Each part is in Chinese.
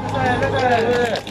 对。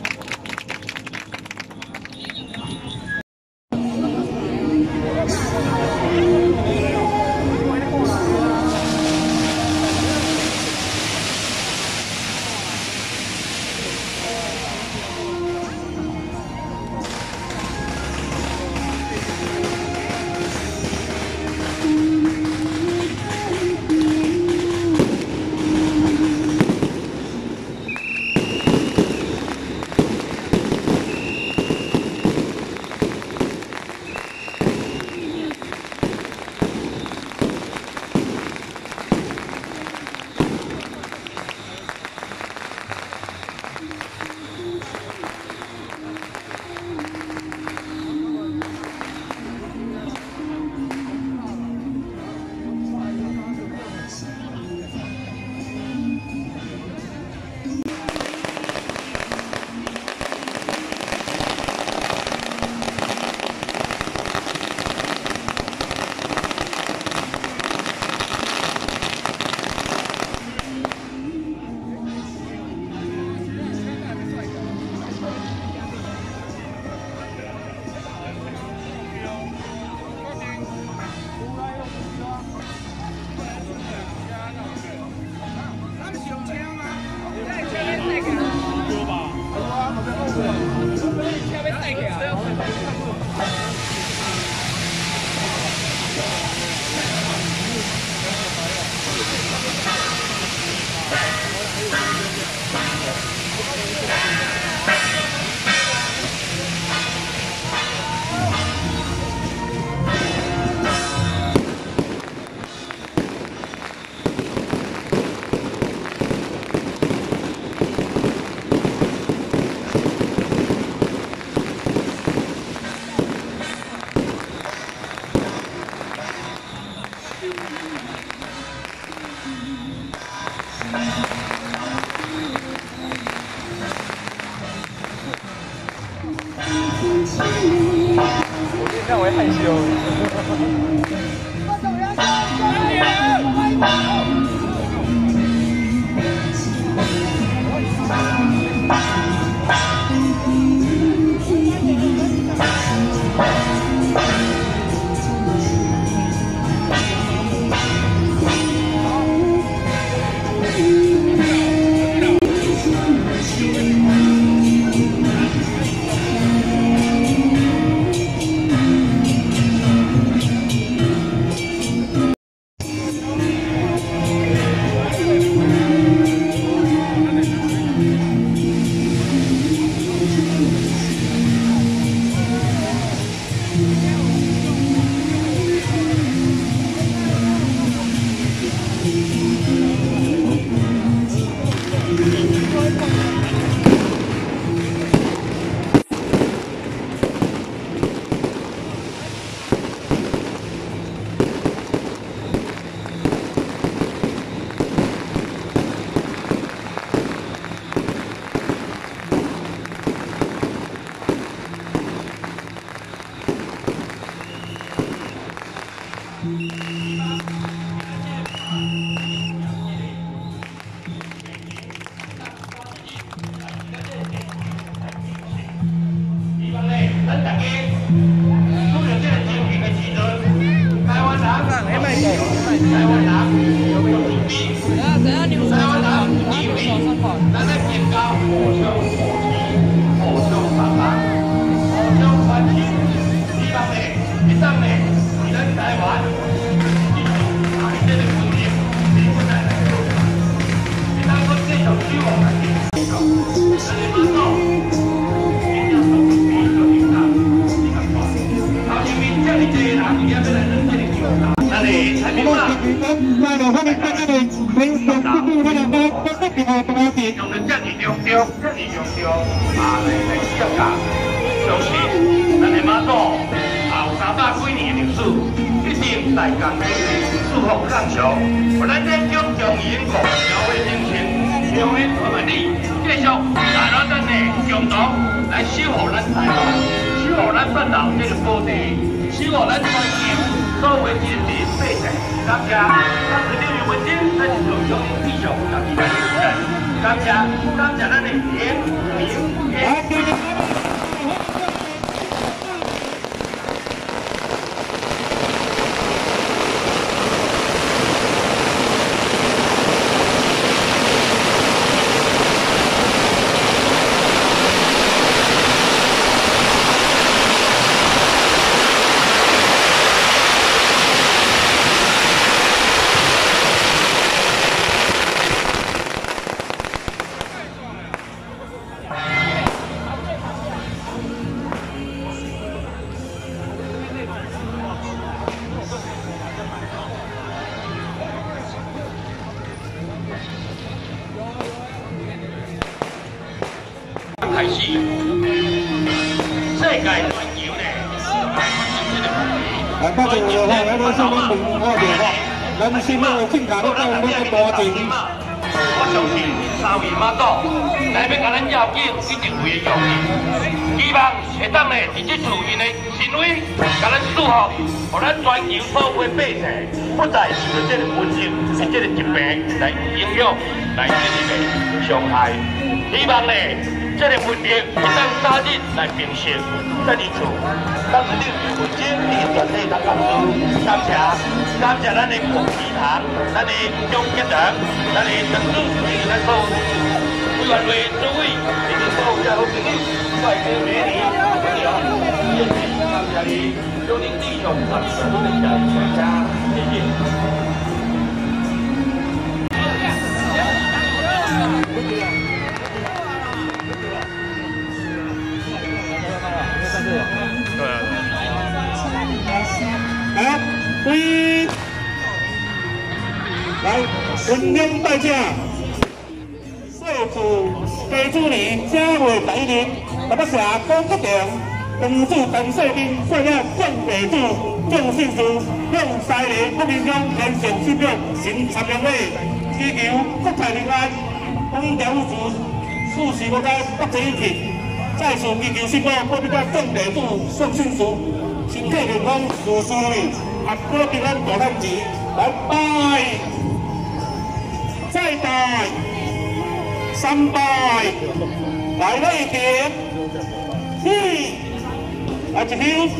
这样我会害羞。 用了这么重啊来教教，相信咱的妈祖有300几年的历史，一定来讲祝福感谢，我咱这种中英国社会精神，相约我们你继续拿到咱的共同来守护咱台湾，守护咱半岛这个土地，守护咱全球所有人民百姓。感谢，咱是六月文章，咱是从中继续家己来挑战。 感谢咱的明。 开始，世界全球呢， 来，把这个来咱上面问我电话，咱先要正常的讲那个大阵。 我相信3位马导来要甲咱要紧，一定会用意。希望会当呢，伫这次因的行为，甲咱祝福，互咱全球所有百姓，不再受到这个瘟疫、这个疾病来影响，来这个伤害。希望呢。 这个瘟疫一旦早日来平息，这里厝，当时你有分析，你全体当干部，感谢咱的国旗堂，咱的中结人，咱的陈主席，咱所有委员会主委，以及所有好朋友，帅哥美女朋友，谢谢，感谢你，祝您弟兄咱们都能加油加加，谢谢。 来，归，来，温良代驾，社主地主年正月第1日，台北市高福店，公主陈世斌率领众地主、众信士，向西里国民党连线支票新参联会，祈求国泰民安，风调雨顺，事事无该北齐一体。再次祈求新报国民党众地主、众信士，身体健康，事事如意。 合国平安大汉节，来拜，再拜，3拜，来内田，来一票。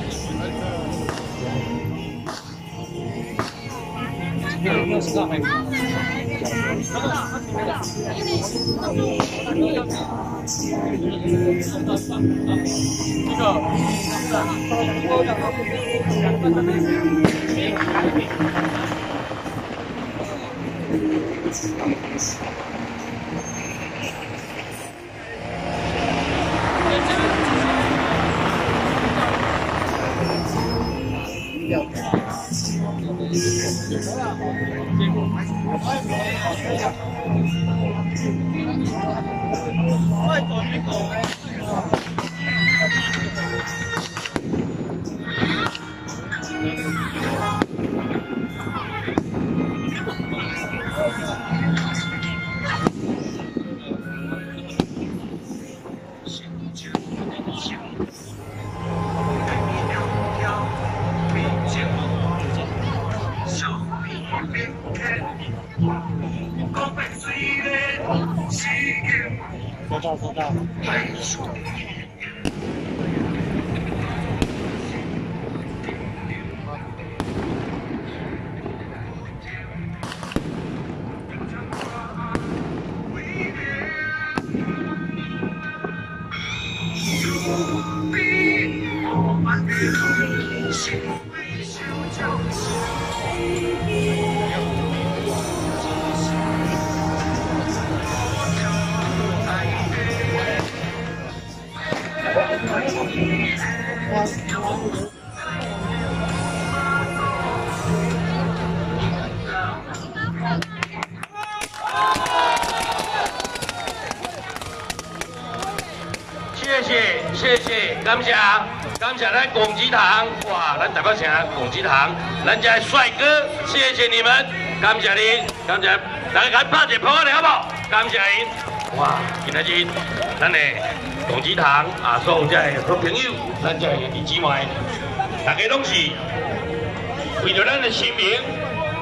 收到。谢谢，感谢咱公子堂，哇，咱台北城公子堂，咱这帅哥，谢谢你们，感谢你，感谢大家拍一个拍好不好？感谢因，哇，今仔日咱的公子堂啊，所有这好朋友，咱这弟姊妹，大家拢是为着咱的新名，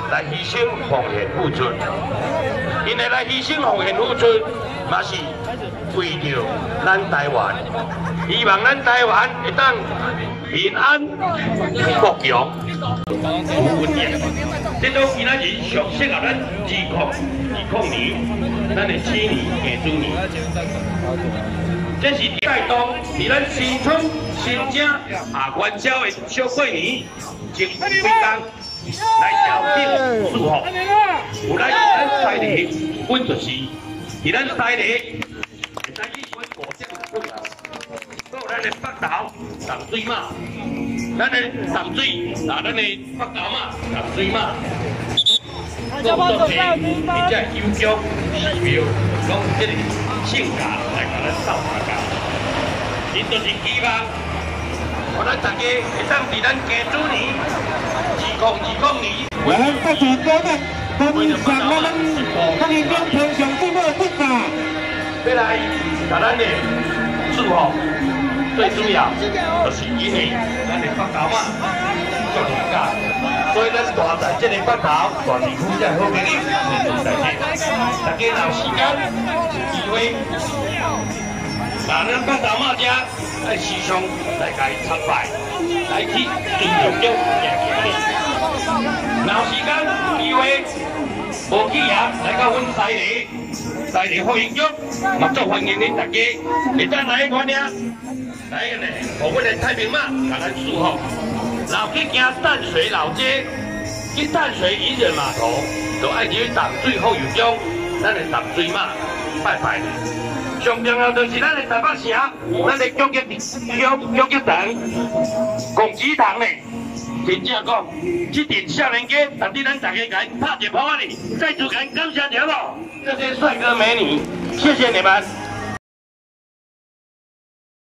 来牺牲奉献付出，因为来牺牲奉献付出，嘛是为着咱台湾，希望咱台湾会当平安国强。 稳定，这都今仔日上适合咱2020年，咱的青年艺术年。这是带动伫咱新春新正元宵的小过年，前几天来邀请祝福，有咱西里，阮就是伫咱西里，会使去阮国际的重要，还有咱的北投淡水马。 咱的淡水，咱的北投嘛，淡水嘛，都都是比较优秀、奇妙，讲这个性格来甲咱斗大家。因就是希望，互咱大家会当伫咱家主年2020年， 来，各自各人分享我们欢迎中平常节目的分享， 要来甲咱的祝福。 最主要就是因为咱的北投嘛，足廉价，所以咱大在这个北投大地区才好朋友，在这，大家有时间有机会，那咱北投嘛遮爱时常来甲伊参拜，来去尊重着行行哩。有时间有机会，无去也来到阮西里福音局，嘛足欢迎恁大家，会当来看听。 来个呢，互阮的太平马甲咱祝福，然后去行淡水老街，去淡水渔人码头，就爱去淡水后油中，咱的淡水马拜拜。上重要就是咱的台北城，咱的教育堂、公祠堂呢，真正讲，这阵少年家，值得咱大家给拍一波啊哩，再次给感谢你好不好？这些帅哥美女，谢谢你们。